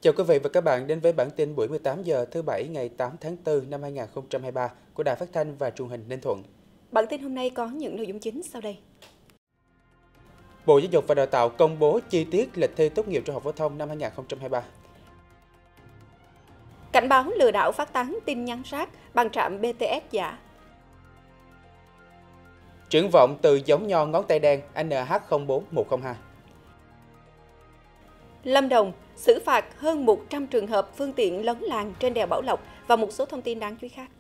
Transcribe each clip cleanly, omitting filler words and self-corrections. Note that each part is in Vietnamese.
Chào quý vị và các bạn đến với bản tin buổi 18 giờ thứ Bảy ngày 8 tháng 4 năm 2023 của Đài Phát thanh và Truyền hình Ninh Thuận. Bản tin hôm nay có những nội dung chính sau đây. Bộ Giáo dục và Đào tạo công bố chi tiết lịch thi tốt nghiệp trung học phổ thông năm 2023. Cảnh báo lừa đảo phát tán tin nhắn rác bằng trạm BTS giả. Triển vọng từ giống nho ngón tay đen NH04102. Lâm Đồng xử phạt hơn 100 trường hợp phương tiện lấn làn trên đèo Bảo Lộc và một số thông tin đáng chú ý khác.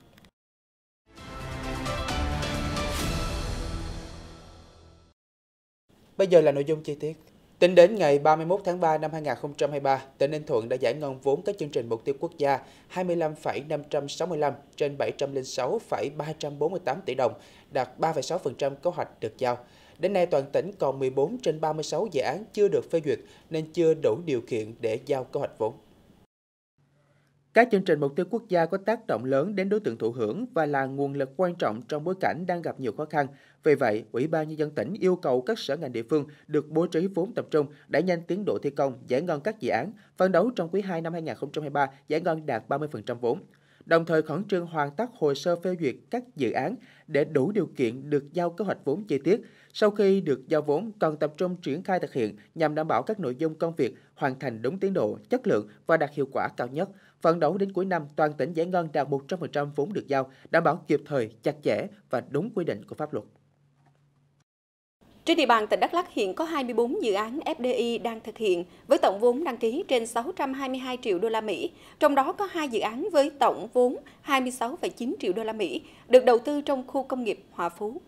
Bây giờ là nội dung chi tiết. Tính đến ngày 31 tháng 3 năm 2023, tỉnh Ninh Thuận đã giải ngân vốn các chương trình mục tiêu quốc gia 25,565 trên 706,348 tỷ đồng, đạt 3,6% kế hoạch được giao. Đến nay, toàn tỉnh còn 14 trên 36 dự án chưa được phê duyệt nên chưa đủ điều kiện để giao kế hoạch vốn. Các chương trình mục tiêu quốc gia có tác động lớn đến đối tượng thụ hưởng và là nguồn lực quan trọng trong bối cảnh đang gặp nhiều khó khăn. Vì vậy, Ủy ban Nhân dân tỉnh yêu cầu các sở ngành địa phương được bố trí vốn tập trung, đẩy nhanh tiến độ thi công, giải ngân các dự án, phấn đấu trong quý 2 năm 2023 giải ngân đạt 30% vốn. Đồng thời khẩn trương hoàn tất hồ sơ phê duyệt các dự án để đủ điều kiện được giao kế hoạch vốn chi tiết. Sau khi được giao vốn, cần tập trung triển khai thực hiện nhằm đảm bảo các nội dung công việc hoàn thành đúng tiến độ, chất lượng và đạt hiệu quả cao nhất. Phấn đấu đến cuối năm, toàn tỉnh giải ngân đạt 100% vốn được giao, đảm bảo kịp thời, chặt chẽ và đúng quy định của pháp luật. Trên địa bàn tỉnh Đắk Lắk hiện có 24 dự án FDI đang thực hiện với tổng vốn đăng ký trên 622 triệu đô la Mỹ, trong đó có 2 dự án với tổng vốn 26,9 triệu đô la Mỹ được đầu tư trong khu công nghiệp Hòa Phú.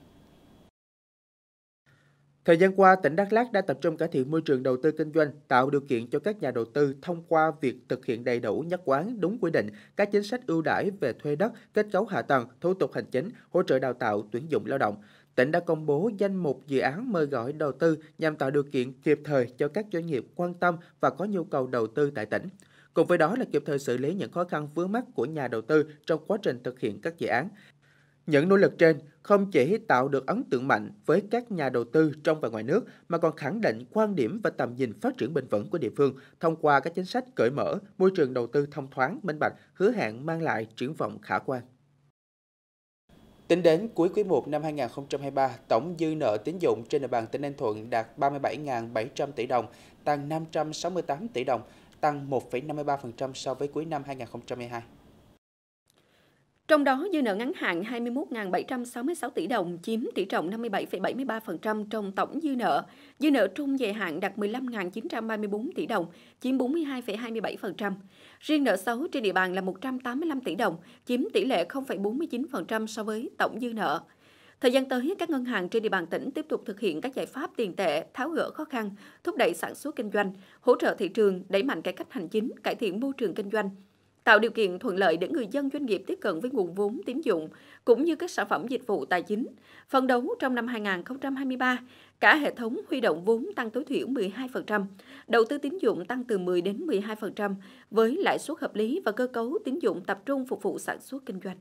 Thời gian qua, tỉnh Đắk Lắk đã tập trung cải thiện môi trường đầu tư kinh doanh, tạo điều kiện cho các nhà đầu tư thông qua việc thực hiện đầy đủ, nhất quán, đúng quy định các chính sách ưu đãi về thuê đất, kết cấu hạ tầng, thủ tục hành chính, hỗ trợ đào tạo, tuyển dụng lao động. Tỉnh đã công bố danh mục dự án mời gọi đầu tư nhằm tạo điều kiện kịp thời cho các doanh nghiệp quan tâm và có nhu cầu đầu tư tại tỉnh. Cùng với đó là kịp thời xử lý những khó khăn vướng mắc của nhà đầu tư trong quá trình thực hiện các dự án. Những nỗ lực trên không chỉ tạo được ấn tượng mạnh với các nhà đầu tư trong và ngoài nước mà còn khẳng định quan điểm và tầm nhìn phát triển bền vững của địa phương thông qua các chính sách cởi mở, môi trường đầu tư thông thoáng, minh bạch, hứa hẹn mang lại triển vọng khả quan. Tính đến cuối quý 1 năm 2023, tổng dư nợ tín dụng trên địa bàn tỉnh Ninh Thuận đạt 37.700 tỷ đồng, tăng 568 tỷ đồng, tăng 1,53% so với cuối năm 2022. Trong đó, dư nợ ngắn hạn 21.766 tỷ đồng, chiếm tỷ trọng 57,73% trong tổng dư nợ. Dư nợ trung dài hạn đạt 15.934 tỷ đồng, chiếm 42,27%. Riêng nợ xấu trên địa bàn là 185 tỷ đồng, chiếm tỷ lệ 0,49% so với tổng dư nợ. Thời gian tới, các ngân hàng trên địa bàn tỉnh tiếp tục thực hiện các giải pháp tiền tệ, tháo gỡ khó khăn, thúc đẩy sản xuất kinh doanh, hỗ trợ thị trường, đẩy mạnh cải cách hành chính, cải thiện môi trường kinh doanh, tạo điều kiện thuận lợi để người dân doanh nghiệp tiếp cận với nguồn vốn tín dụng cũng như các sản phẩm dịch vụ tài chính. Phấn đấu trong năm 2023, cả hệ thống huy động vốn tăng tối thiểu 12%, đầu tư tín dụng tăng từ 10 đến 12% với lãi suất hợp lý và cơ cấu tín dụng tập trung phục vụ sản xuất kinh doanh.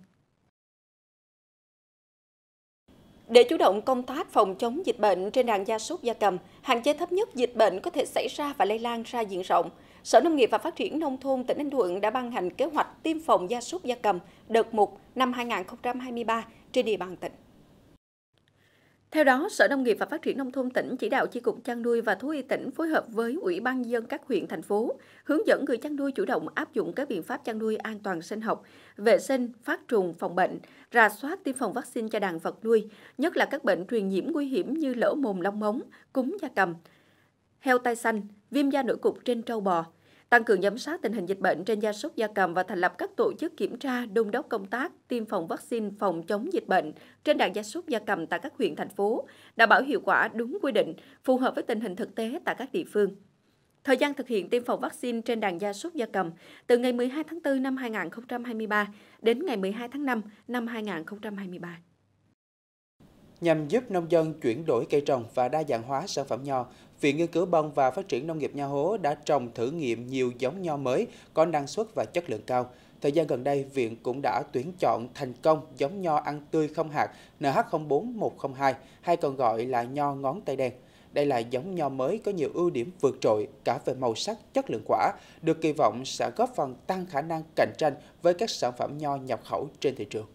Để chủ động công tác phòng chống dịch bệnh trên đàn gia súc gia cầm, hạn chế thấp nhất dịch bệnh có thể xảy ra và lây lan ra diện rộng, Sở Nông nghiệp và Phát triển Nông thôn tỉnh Ninh Thuận đã ban hành kế hoạch tiêm phòng gia súc gia cầm đợt 1 năm 2023 trên địa bàn tỉnh. Theo đó, Sở Nông nghiệp và Phát triển Nông thôn tỉnh chỉ đạo Chi cục Chăn nuôi và Thú y tỉnh phối hợp với Ủy ban nhân dân các huyện, thành phố, hướng dẫn người chăn nuôi chủ động áp dụng các biện pháp chăn nuôi an toàn sinh học, vệ sinh, phát trùng, phòng bệnh, rà soát tiêm phòng vaccine cho đàn vật nuôi, nhất là các bệnh truyền nhiễm nguy hiểm như lở mồm long móng, cúm gia cầm, heo tai xanh, viêm da nổi cục trên trâu bò. Tăng cường giám sát tình hình dịch bệnh trên gia súc gia cầm và thành lập các tổ chức kiểm tra, đôn đốc công tác tiêm phòng vaccine phòng chống dịch bệnh trên đàn gia súc gia cầm tại các huyện, thành phố, đảm bảo hiệu quả đúng quy định, phù hợp với tình hình thực tế tại các địa phương. Thời gian thực hiện tiêm phòng vaccine trên đàn gia súc gia cầm từ ngày 12 tháng 4 năm 2023 đến ngày 12 tháng 5 năm 2023. Nhằm giúp nông dân chuyển đổi cây trồng và đa dạng hóa sản phẩm nho, Viện Nghiên cứu Bông và Phát triển Nông nghiệp Nho Hố đã trồng thử nghiệm nhiều giống nho mới có năng suất và chất lượng cao. Thời gian gần đây, Viện cũng đã tuyển chọn thành công giống nho ăn tươi không hạt NH04102, hay còn gọi là nho ngón tay đen. Đây là giống nho mới có nhiều ưu điểm vượt trội cả về màu sắc, chất lượng quả, được kỳ vọng sẽ góp phần tăng khả năng cạnh tranh với các sản phẩm nho nhập khẩu trên thị trường.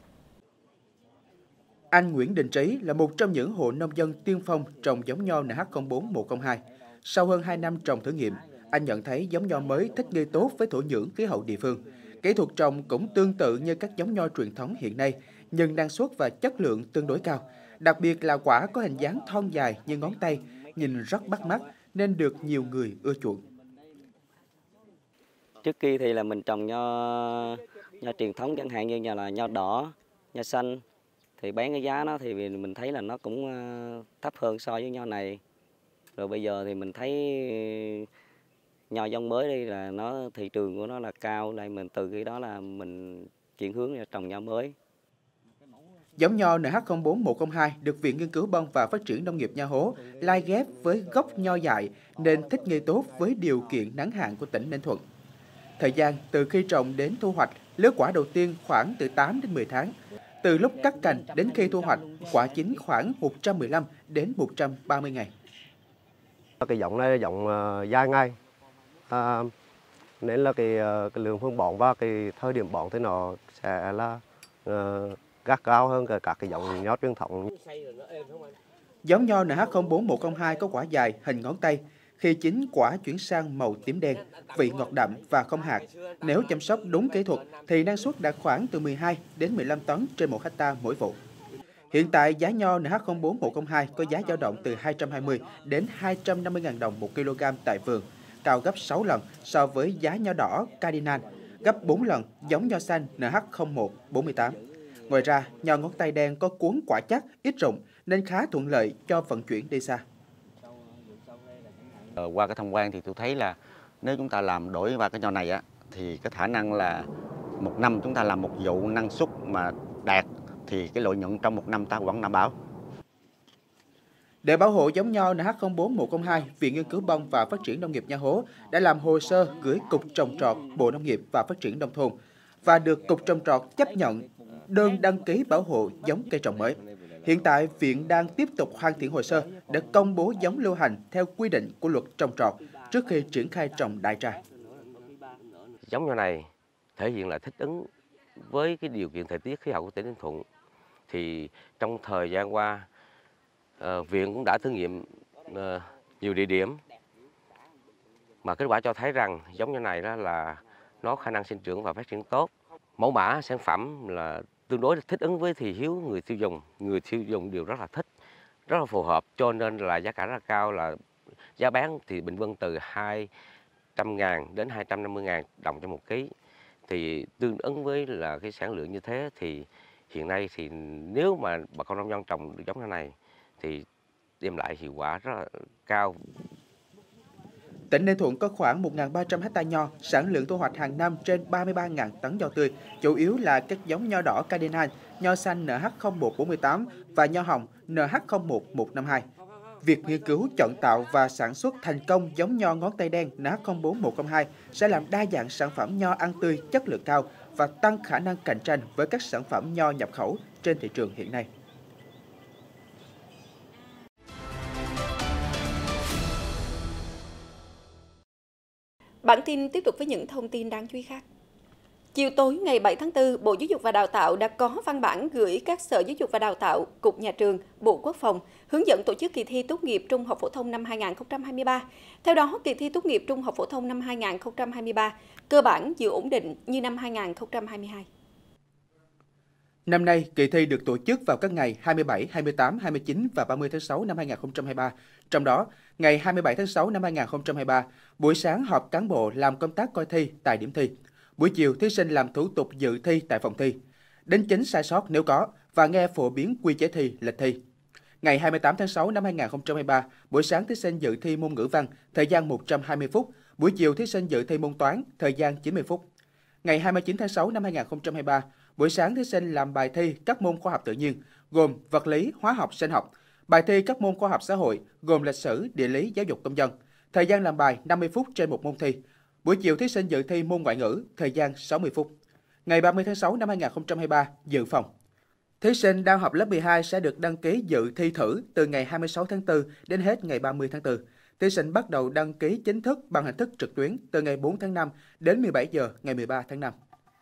Anh Nguyễn Đình Trí là một trong những hộ nông dân tiên phong trồng giống nho NH04102. Sau hơn 2 năm trồng thử nghiệm, anh nhận thấy giống nho mới thích nghi tốt với thổ nhưỡng khí hậu địa phương. Kỹ thuật trồng cũng tương tự như các giống nho truyền thống hiện nay, nhưng năng suất và chất lượng tương đối cao. Đặc biệt là quả có hình dáng thon dài như ngón tay, nhìn rất bắt mắt nên được nhiều người ưa chuộng. Trước kia thì là mình trồng nho truyền thống, chẳng hạn như là nho đỏ, nho xanh, thì bán cái giá nó thì mình thấy là nó cũng thấp hơn so với nho này. Rồi bây giờ thì mình thấy nho giống mới đây là thị trường của nó là cao, lại mình từ khi đó là mình chuyển hướng ra trồng nho mới. Giống nho NH04102 được Viện Nghiên cứu Bông và Phát triển Nông nghiệp Nha Hố lai ghép với gốc nho dại nên thích nghi tốt với điều kiện nắng hạn của tỉnh Ninh Thuận. Thời gian từ khi trồng đến thu hoạch, lứa quả đầu tiên khoảng từ 8 đến 10 tháng. Từ lúc cắt cành đến khi thu hoạch, quả chín khoảng 115 đến 130 ngày. Cái giống này là giống dài ngày, nên là cái lượng phân bón và cái thời điểm bón thì nó sẽ là gắt gao hơn các cái giống nho truyền thống. Giống nho NH04102 có quả dài, hình ngón tay. Khi chín, quả chuyển sang màu tím đen, vị ngọt đậm và không hạt. Nếu chăm sóc đúng kỹ thuật thì năng suất đạt khoảng từ 12 đến 15 tấn trên 1 hectare mỗi vụ. Hiện tại giá nho NH04102 có giá dao động từ 220 đến 250.000 đồng 1 kg tại vườn, cao gấp 6 lần so với giá nho đỏ Cardinal, gấp 4 lần giống nho xanh NH0148. Ngoài ra, nho ngón tay đen có cuống quả chắc, ít rụng nên khá thuận lợi cho vận chuyển đi xa. Qua cái tham quan thì tôi thấy là nếu chúng ta làm đổi vào cái nho này á, thì cái khả năng là một năm chúng ta làm một vụ năng suất mà đạt thì cái lợi nhuận trong một năm ta vẫn đảm bảo. Để bảo hộ giống nho NH04102, Viện Nghiên cứu Bông và Phát triển Nông nghiệp Nha Hố đã làm hồ sơ gửi Cục Trồng trọt, Bộ Nông nghiệp và Phát triển Nông thôn và được Cục Trồng trọt chấp nhận đơn đăng ký bảo hộ giống cây trồng mới. Hiện tại, Viện đang tiếp tục hoàn thiện hồ sơ để công bố giống lưu hành theo quy định của Luật Trồng trọt trước khi triển khai trồng đại trà. Giống nho này thể hiện là thích ứng với cái điều kiện thời tiết khí hậu của tỉnh Ninh Thuận. Thì trong thời gian qua, viện cũng đã thử nghiệm nhiều địa điểm mà kết quả cho thấy rằng giống nho này đó là nó khả năng sinh trưởng và phát triển tốt. Mẫu mã sản phẩm là tương đối thích ứng với thị hiếu người tiêu dùng đều rất là thích, rất là phù hợp, cho nên là giá cả rất là cao, là giá bán thì bình quân từ 200.000 đến 250.000 đồng cho 1 ký. Thì tương ứng với là cái sản lượng như thế thì hiện nay thì nếu mà bà con nông dân trồng được giống nho này thì đem lại hiệu quả rất là cao. Tỉnh Ninh Thuận có khoảng 1.300 ha nho, sản lượng thu hoạch hàng năm trên 33.000 tấn nho tươi, chủ yếu là các giống nho đỏ Cardinal, nho xanh NH0148 và nho hồng NH01152. Việc nghiên cứu, chọn tạo và sản xuất thành công giống nho ngón tay đen NH04102 sẽ làm đa dạng sản phẩm nho ăn tươi chất lượng cao và tăng khả năng cạnh tranh với các sản phẩm nho nhập khẩu trên thị trường hiện nay. Bản tin tiếp tục với những thông tin đáng chú ý khác. Chiều tối ngày 7 tháng 4, Bộ Giáo dục và Đào tạo đã có văn bản gửi các Sở Giáo dục và Đào tạo, Cục Nhà trường, Bộ Quốc phòng hướng dẫn tổ chức kỳ thi tốt nghiệp trung học phổ thông năm 2023. Theo đó, kỳ thi tốt nghiệp trung học phổ thông năm 2023 cơ bản giữ ổn định như năm 2022. Năm nay, kỳ thi được tổ chức vào các ngày 27, 28, 29 và 30 tháng 6 năm 2023. Trong đó, ngày 27 tháng 6 năm 2023, buổi sáng họp cán bộ làm công tác coi thi tại điểm thi. Buổi chiều, thí sinh làm thủ tục dự thi tại phòng thi, đính chính sai sót nếu có và nghe phổ biến quy chế thi, lịch thi. Ngày 28 tháng 6 năm 2023, buổi sáng thí sinh dự thi môn ngữ văn, thời gian 120 phút. Buổi chiều thí sinh dự thi môn toán, thời gian 90 phút. Ngày 29 tháng 6 năm 2023, buổi sáng thí sinh làm bài thi các môn khoa học tự nhiên, gồm vật lý, hóa học, sinh học. Bài thi các môn khoa học xã hội, gồm lịch sử, địa lý, giáo dục công dân. Thời gian làm bài 50 phút trên một môn thi. Buổi chiều thí sinh dự thi môn ngoại ngữ, thời gian 60 phút. Ngày 30 tháng 6 năm 2023, dự phòng. Thí sinh đang học lớp 12 sẽ được đăng ký dự thi thử từ ngày 26 tháng 4 đến hết ngày 30 tháng 4. Thí sinh bắt đầu đăng ký chính thức bằng hình thức trực tuyến từ ngày 4 tháng 5 đến 17 giờ ngày 13 tháng 5.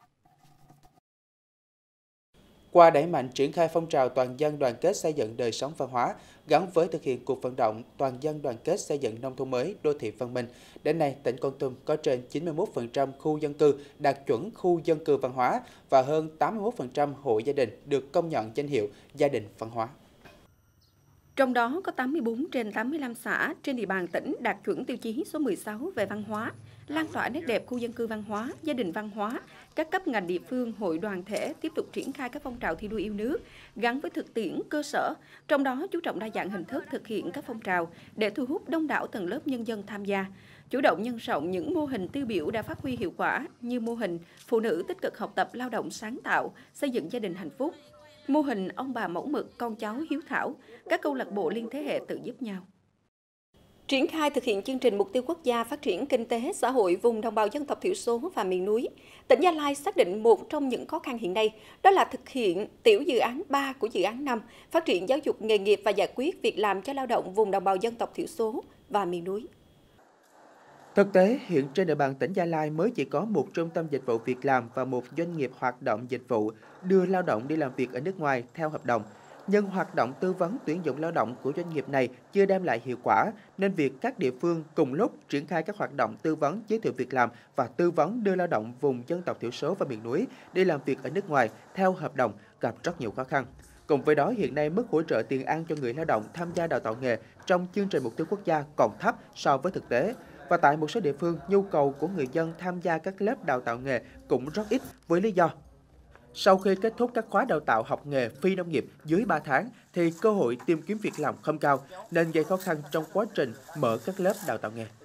Qua đẩy mạnh triển khai phong trào toàn dân đoàn kết xây dựng đời sống văn hóa, gắn với thực hiện cuộc vận động toàn dân đoàn kết xây dựng nông thôn mới, đô thị văn minh, đến nay tỉnh Kon Tum có trên 91% khu dân cư đạt chuẩn khu dân cư văn hóa và hơn 81% hộ gia đình được công nhận danh hiệu gia đình văn hóa. Trong đó có 84 trên 85 xã trên địa bàn tỉnh đạt chuẩn tiêu chí số 16 về văn hóa, lan tỏa nét đẹp khu dân cư văn hóa, gia đình văn hóa. Các cấp ngành địa phương, hội đoàn thể tiếp tục triển khai các phong trào thi đua yêu nước gắn với thực tiễn cơ sở, trong đó chú trọng đa dạng hình thức thực hiện các phong trào để thu hút đông đảo tầng lớp nhân dân tham gia. Chủ động nhân rộng những mô hình tiêu biểu đã phát huy hiệu quả như mô hình phụ nữ tích cực học tập, lao động sáng tạo, xây dựng gia đình hạnh phúc, mô hình ông bà mẫu mực, con cháu hiếu thảo, các câu lạc bộ liên thế hệ tự giúp nhau. Triển khai thực hiện chương trình mục tiêu quốc gia phát triển kinh tế xã hội vùng đồng bào dân tộc thiểu số và miền núi, tỉnh Gia Lai xác định một trong những khó khăn hiện nay đó là thực hiện tiểu dự án 3 của dự án 5 phát triển giáo dục nghề nghiệp và giải quyết việc làm cho lao động vùng đồng bào dân tộc thiểu số và miền núi. Thực tế, hiện trên địa bàn tỉnh Gia Lai mới chỉ có một trung tâm dịch vụ việc làm và một doanh nghiệp hoạt động dịch vụ đưa lao động đi làm việc ở nước ngoài theo hợp đồng. Nhưng hoạt động tư vấn tuyển dụng lao động của doanh nghiệp này chưa đem lại hiệu quả, nên việc các địa phương cùng lúc triển khai các hoạt động tư vấn giới thiệu việc làm và tư vấn đưa lao động vùng dân tộc thiểu số và miền núi đi làm việc ở nước ngoài theo hợp đồng gặp rất nhiều khó khăn. Cùng với đó, hiện nay mức hỗ trợ tiền ăn cho người lao động tham gia đào tạo nghề trong chương trình mục tiêu quốc gia còn thấp so với thực tế. Và tại một số địa phương, nhu cầu của người dân tham gia các lớp đào tạo nghề cũng rất ít với lý do sau khi kết thúc các khóa đào tạo học nghề phi nông nghiệp dưới 3 tháng thì cơ hội tìm kiếm việc làm không cao nên gây khó khăn trong quá trình mở các lớp đào tạo nghề.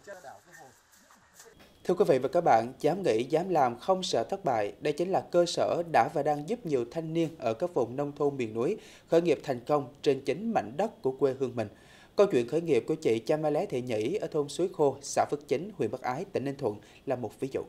Thưa quý vị và các bạn, dám nghĩ, dám làm, không sợ thất bại, đây chính là cơ sở đã và đang giúp nhiều thanh niên ở các vùng nông thôn miền núi khởi nghiệp thành công trên chính mảnh đất của quê hương mình. Câu chuyện khởi nghiệp của chị Chamalé Thị Nhĩ ở thôn Suối Khô, xã Phước Chính, huyện Bắc Ái, tỉnh Ninh Thuận là một ví dụ.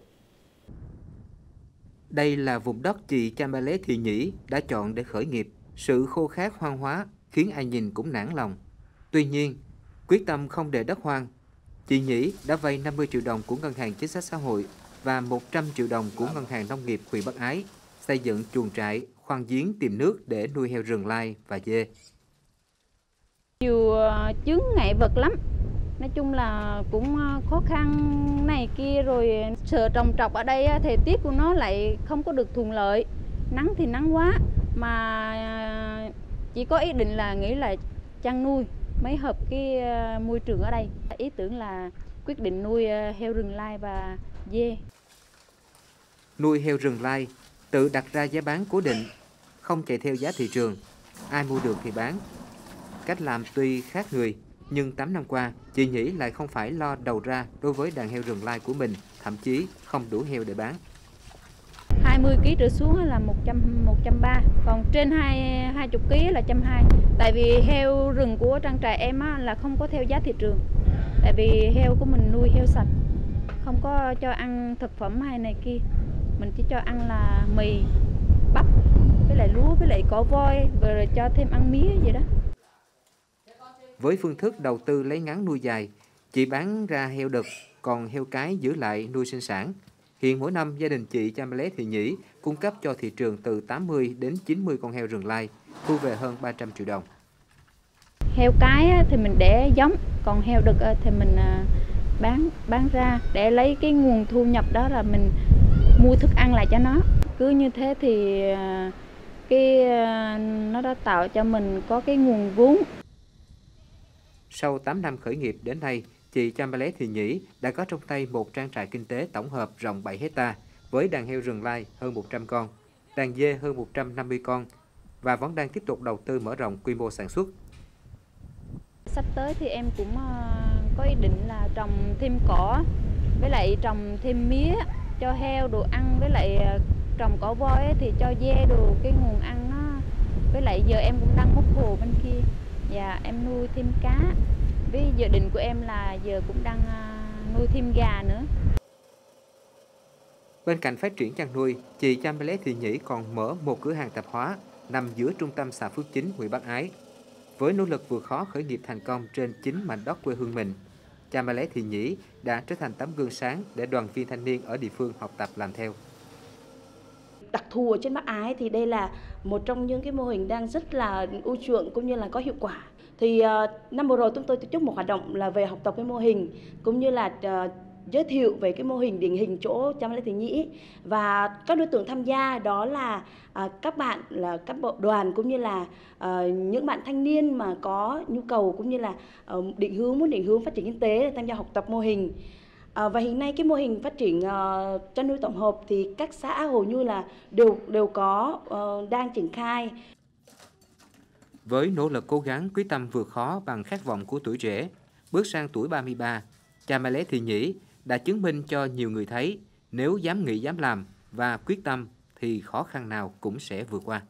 Đây là vùng đất chị Chamalé Thị Nhĩ đã chọn để khởi nghiệp. Sự khô khát hoang hóa khiến ai nhìn cũng nản lòng. Tuy nhiên, quyết tâm không để đất hoang, chị Nhĩ đã vay 50 triệu đồng của Ngân hàng Chính sách Xã hội và 100 triệu đồng của Ngân hàng Nông nghiệp huyện Bắc Ái, xây dựng chuồng trại, khoan giếng tìm nước để nuôi heo rừng lai và dê. Nhiều chướng ngại vật lắm. Nói chung là cũng khó khăn này kia, rồi sợ trồng trọt ở đây thời tiết của nó lại không có được thuận lợi, nắng thì nắng quá, mà chỉ có ý định là nghĩ là chăn nuôi mới hợp cái môi trường ở đây. Ý tưởng là quyết định nuôi heo rừng lai và dê. Nuôi heo rừng lai, tự đặt ra giá bán cố định, không chạy theo giá thị trường, ai mua được thì bán. Cách làm tuy khác người, nhưng 8 năm qua, chị Nhĩ lại không phải lo đầu ra đối với đàn heo rừng lai của mình, thậm chí không đủ heo để bán. 20 kg trở xuống là 130, còn trên 20 kg là 120. Tại vì heo rừng của trang trại em là không có theo giá thị trường. Tại vì heo của mình nuôi heo sạch, không có cho ăn thực phẩm hay này kia. Mình chỉ cho ăn là mì, bắp, với lại lúa, với lại cỏ voi, rồi cho thêm ăn mía vậy đó. Với phương thức đầu tư lấy ngắn nuôi dài, chị bán ra heo đực, còn heo cái giữ lại nuôi sinh sản. Hiện mỗi năm, gia đình chị Chamalé Thị Nhĩ cung cấp cho thị trường từ 80 đến 90 con heo rừng lai, thu về hơn 300 triệu đồng. Heo cái thì mình để giống, còn heo đực thì mình bán ra để lấy cái nguồn thu nhập đó là mình mua thức ăn lại cho nó. Cứ như thế thì nó đã tạo cho mình có cái nguồn vốn. Sau 8 năm khởi nghiệp đến nay, chị Chamalé Thị Nhĩ đã có trong tay một trang trại kinh tế tổng hợp rộng 7 hecta với đàn heo rừng lai hơn 100 con, đàn dê hơn 150 con và vẫn đang tiếp tục đầu tư mở rộng quy mô sản xuất. Sắp tới thì em cũng có ý định là trồng thêm cỏ, với lại trồng thêm mía cho heo đồ ăn, với lại trồng cỏ voi thì cho dê đồ cái nguồn ăn nó. Với lại giờ em cũng đang múc hồ bên kia và em nuôi thêm cá. Với dự định của em là giờ cũng đang nuôi thêm gà nữa. Bên cạnh phát triển chăn nuôi, chị Chamalé Thị Nhĩ còn mở một cửa hàng tạp hóa nằm giữa trung tâm xã Phước Chính, huyện Bắc Ái. Với nỗ lực vượt khó khởi nghiệp thành công trên chính mảnh đất quê hương mình, cha Mẹ Lé Thị Nhĩ đã trở thành tấm gương sáng để đoàn viên thanh niên ở địa phương học tập làm theo. Đặc thù ở trên Bắc Ái thì đây là một trong những cái mô hình đang rất là ưa chuộng cũng như là có hiệu quả. Thì năm vừa rồi chúng tôi tổ chức một hoạt động là về học tập cái mô hình cũng như là giới thiệu về cái mô hình điển hình chỗ cha Mẹ Lé Thị Nhĩ, và các đối tượng tham gia đó là các bạn là các bộ đoàn cũng như là những bạn thanh niên mà có nhu cầu cũng như là muốn định hướng phát triển kinh tế để tham gia học tập mô hình. Và hiện nay cái mô hình phát triển chăn nuôi tổng hợp thì các xã hầu như là đều có đang triển khai. Với nỗ lực cố gắng quyết tâm vượt khó bằng khát vọng của tuổi trẻ, bước sang tuổi 33, cha Mẹ Lé Thị Nhĩ đã chứng minh cho nhiều người thấy nếu dám nghĩ dám làm và quyết tâm thì khó khăn nào cũng sẽ vượt qua.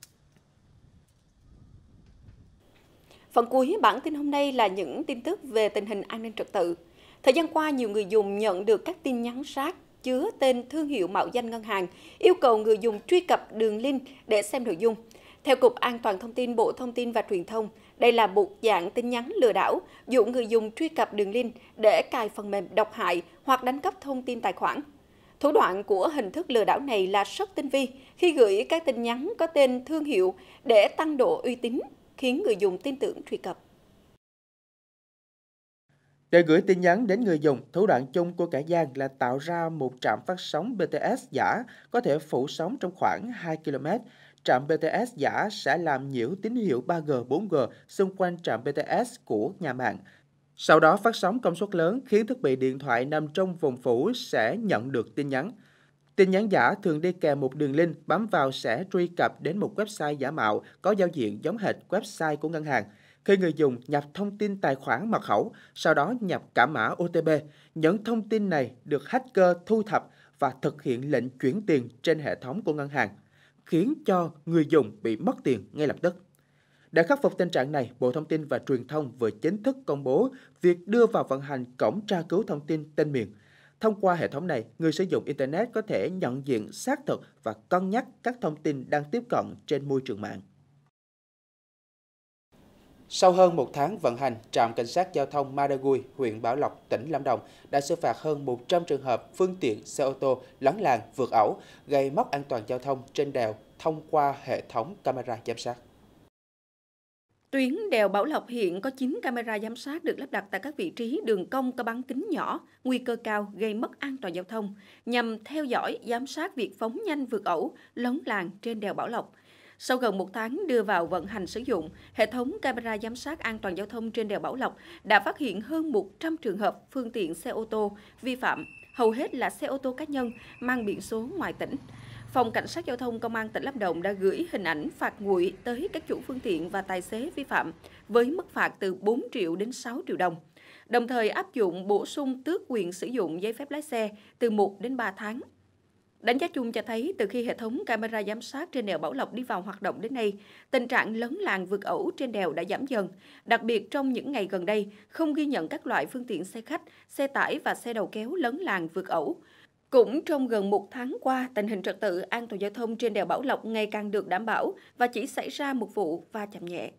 Phần cuối bản tin hôm nay là những tin tức về tình hình an ninh trật tự. Thời gian qua, nhiều người dùng nhận được các tin nhắn rác chứa tên thương hiệu mạo danh ngân hàng, yêu cầu người dùng truy cập đường link để xem nội dung. Theo Cục An toàn Thông tin Bộ Thông tin và Truyền thông, đây là một dạng tin nhắn lừa đảo, dụ người dùng truy cập đường link để cài phần mềm độc hại hoặc đánh cắp thông tin tài khoản. Thủ đoạn của hình thức lừa đảo này là rất tinh vi khi gửi các tin nhắn có tên thương hiệu để tăng độ uy tín, khiến người dùng tin tưởng truy cập. Để gửi tin nhắn đến người dùng, thủ đoạn chung của kẻ gian là tạo ra một trạm phát sóng BTS giả có thể phủ sóng trong khoảng 2 km. Trạm BTS giả sẽ làm nhiễu tín hiệu 3G, 4G xung quanh trạm BTS của nhà mạng. Sau đó phát sóng công suất lớn khiến thiết bị điện thoại nằm trong vùng phủ sẽ nhận được tin nhắn. Tin nhắn giả thường đi kèm một đường link, bấm vào sẽ truy cập đến một website giả mạo có giao diện giống hệt website của ngân hàng. Khi người dùng nhập thông tin tài khoản mật khẩu, sau đó nhập cả mã OTP, những thông tin này được hacker thu thập và thực hiện lệnh chuyển tiền trên hệ thống của ngân hàng, khiến cho người dùng bị mất tiền ngay lập tức. Để khắc phục tình trạng này, Bộ Thông tin và Truyền thông vừa chính thức công bố việc đưa vào vận hành cổng tra cứu thông tin tên miền. Thông qua hệ thống này, người sử dụng Internet có thể nhận diện, xác thực và cân nhắc các thông tin đang tiếp cận trên môi trường mạng. Sau hơn một tháng vận hành, trạm cảnh sát giao thông Madagui, huyện Bảo Lộc, tỉnh Lâm Đồng đã xử phạt hơn 100 trường hợp phương tiện xe ô tô lấn làn, vượt ẩu, gây mất an toàn giao thông trên đèo thông qua hệ thống camera giám sát. Tuyến đèo Bảo Lộc hiện có 9 camera giám sát được lắp đặt tại các vị trí đường cong có bán kính nhỏ, nguy cơ cao gây mất an toàn giao thông, nhằm theo dõi, giám sát việc phóng nhanh vượt ẩu, lấn làn trên đèo Bảo Lộc. Sau gần một tháng đưa vào vận hành sử dụng, hệ thống camera giám sát an toàn giao thông trên đèo Bảo Lộc đã phát hiện hơn 100 trường hợp phương tiện xe ô tô vi phạm, hầu hết là xe ô tô cá nhân mang biển số ngoài tỉnh. Phòng Cảnh sát Giao thông Công an tỉnh Lâm Đồng đã gửi hình ảnh phạt nguội tới các chủ phương tiện và tài xế vi phạm với mức phạt từ 4 triệu đến 6 triệu đồng, đồng thời áp dụng bổ sung tước quyền sử dụng giấy phép lái xe từ 1 đến 3 tháng. Đánh giá chung cho thấy từ khi hệ thống camera giám sát trên đèo Bảo Lộc đi vào hoạt động đến nay, tình trạng lấn làn vượt ẩu trên đèo đã giảm dần. Đặc biệt trong những ngày gần đây, không ghi nhận các loại phương tiện xe khách, xe tải và xe đầu kéo lấn làn vượt ẩu. Cũng trong gần một tháng qua, tình hình trật tự an toàn giao thông trên đèo Bảo Lộc ngày càng được đảm bảo và chỉ xảy ra một vụ va chạm nhẹ.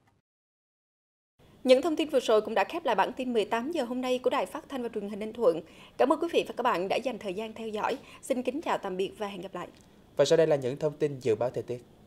Những thông tin vừa rồi cũng đã khép lại bản tin 18 giờ hôm nay của Đài Phát thanh và Truyền hình Ninh Thuận. Cảm ơn quý vị và các bạn đã dành thời gian theo dõi. Xin kính chào tạm biệt và hẹn gặp lại. Và sau đây là những thông tin dự báo thời tiết.